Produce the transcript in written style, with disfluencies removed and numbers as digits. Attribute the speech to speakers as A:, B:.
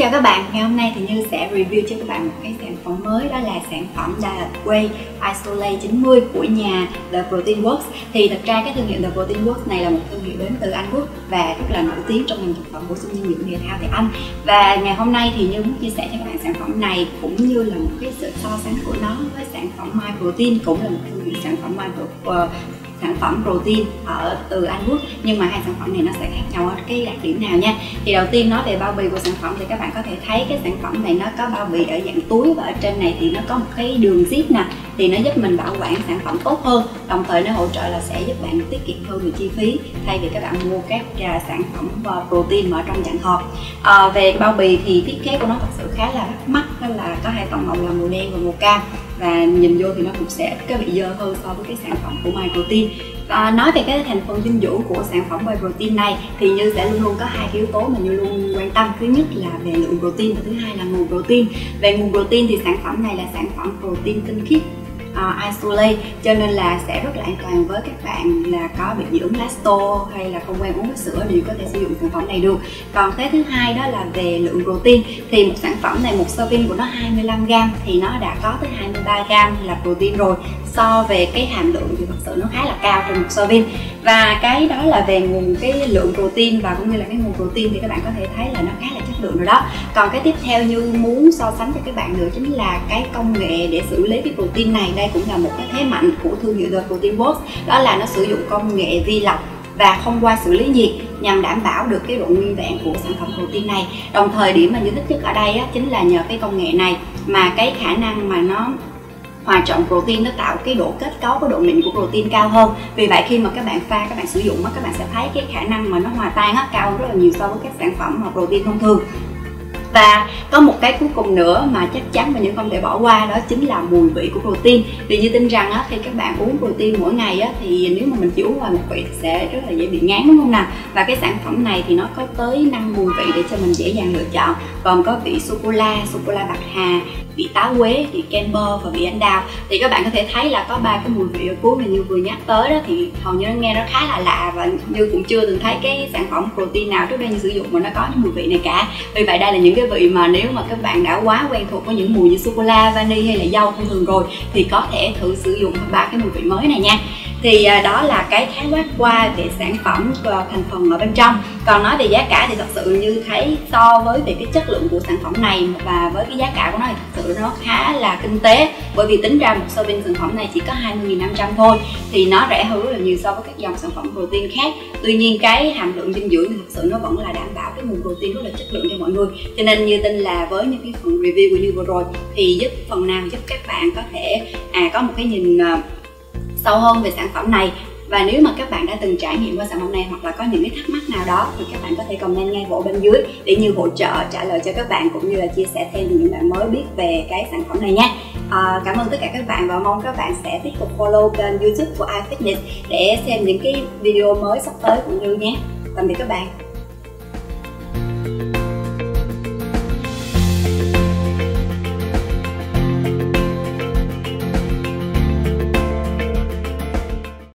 A: chào các bạn, ngày hôm nay thì Như sẽ review cho các bạn một cái sản phẩm mới, đó là sản phẩm Diet Whey Isolate 90 của nhà The Protein Works. Thì thật ra cái thương hiệu The Protein Works này là một thương hiệu đến từ Anh Quốc và rất là nổi tiếng trong ngành thực phẩm bổ sung dinh dưỡng thể thao tại Anh. Và ngày hôm nay thì Như muốn chia sẻ cho các bạn sản phẩm này cũng như là một cái sự so sánh của nó với sản phẩm My Protein, cũng là một thương hiệu sản phẩm protein từ Anh Quốc, nhưng mà hai sản phẩm này nó sẽ khác nhau ở cái đặc điểm nào nha. Thì đầu tiên nói về bao bì của sản phẩm thì các bạn có thể thấy cái sản phẩm này nó có bao bì ở dạng túi, và ở trên này thì nó có một cái đường zip nè, thì nó giúp mình bảo quản sản phẩm tốt hơn, đồng thời nó hỗ trợ là sẽ giúp bạn tiết kiệm hơn về chi phí thay vì các bạn mua các sản phẩm protein mà ở trong dạng hộp. Về bao bì thì thiết kế của nó thật sự khá là bắt mắt, đó là có hai tông màu là màu đen và màu cam, và nhìn vô thì nó cũng sẽ có bị dơ hơn so với cái sản phẩm của My Protein. Nói về cái thành phần dinh dưỡng của sản phẩm whey protein này thì Như sẽ luôn luôn có hai cái yếu tố mà Như luôn quan tâm. Thứ nhất là về lượng protein và thứ hai là nguồn protein. Về nguồn protein thì sản phẩm này là sản phẩm protein tinh khiết Isolate, cho nên là sẽ rất là an toàn với các bạn là có bị dị ứng lacto hay là không quen uống với sữa đều có thể sử dụng sản phẩm này được. Còn cái thứ hai đó là về lượng protein, thì một sản phẩm này, một serving của nó 25g thì nó đã có tới 23g là protein rồi. So về cái hàm lượng thì thật sự nó khá là cao trong một serving. Và cái đó là về nguồn cái lượng protein và cũng như là cái nguồn protein thì các bạn có thể thấy là nó khá là chất lượng rồi đó. Còn cái tiếp theo Như muốn so sánh cho các bạn nữa chính là cái công nghệ để xử lý cái protein này. Đây cũng là một cái thế mạnh của thương hiệu The Protein Works, đó là nó sử dụng công nghệ vi lọc và không qua xử lý nhiệt nhằm đảm bảo được cái độ nguyên vẹn của sản phẩm protein này. Đồng thời điểm mà Như thích nhất ở đây á, chính là nhờ cái công nghệ này mà cái khả năng mà nó hòa trộn protein nó tạo cái độ kết cấu, cái độ mịn của protein cao hơn. Vì vậy khi mà các bạn pha, các bạn sử dụng á, các bạn sẽ thấy cái khả năng mà nó hòa tan á, cao hơn rất là nhiều so với các sản phẩm mà protein thông thường. Và có một cái cuối cùng nữa mà chắc chắn mà Như không thể bỏ qua, đó chính là mùi vị của protein. Vì Như tin rằng á, khi các bạn uống protein mỗi ngày á, thì nếu mà mình chỉ uống hoài một vị thì sẽ rất là dễ bị ngán, đúng không nào? Và cái sản phẩm này thì nó có tới 5 mùi vị để cho mình dễ dàng lựa chọn, gồm có vị sô cô la bạc hà, vị táo quế, vị kem bơ và vị anh đào. Thì các bạn có thể thấy là có 3 cái mùi vị ở cuối mà Như vừa nhắc tới đó, thì hầu như nó nghe nó khá là lạ và Như cũng chưa từng thấy cái sản phẩm protein nào trước đây Như sử dụng mà nó có những mùi vị này cả. Vì vậy đây là những cái vị mà nếu mà các bạn đã quá quen thuộc với những mùi như sô cô la, vani hay là dâu thông thường rồi thì có thể thử sử dụng 3 cái mùi vị mới này nha. Thì đó là cái khái quát qua về sản phẩm và thành phần ở bên trong. Còn nói về giá cả thì thật sự Như thấy so với về cái chất lượng của sản phẩm này và với cái giá cả của nó thì thật sự nó khá là kinh tế, bởi vì tính ra một serving sản phẩm này chỉ có 20.500 thôi, thì nó rẻ hơn rất là nhiều so với các dòng sản phẩm protein khác. Tuy nhiên cái hàm lượng dinh dưỡng thì thật sự nó vẫn là đảm bảo cái nguồn protein rất là chất lượng cho mọi người. Cho nên Như tin là với những cái phần review của Như vừa rồi thì phần nào giúp các bạn có thể có một cái nhìn sâu hơn về sản phẩm này. Và nếu mà các bạn đã từng trải nghiệm qua sản phẩm này hoặc là có những cái thắc mắc nào đó thì các bạn có thể comment ngay bộ bên dưới để Như hỗ trợ trả lời cho các bạn, cũng như là chia sẻ thêm những bạn mới biết về cái sản phẩm này nha. Cảm ơn tất cả các bạn và mong các bạn sẽ tiếp tục follow kênh YouTube của iFitness để xem những cái video mới sắp tới của Như nhé. Tạm biệt các bạn.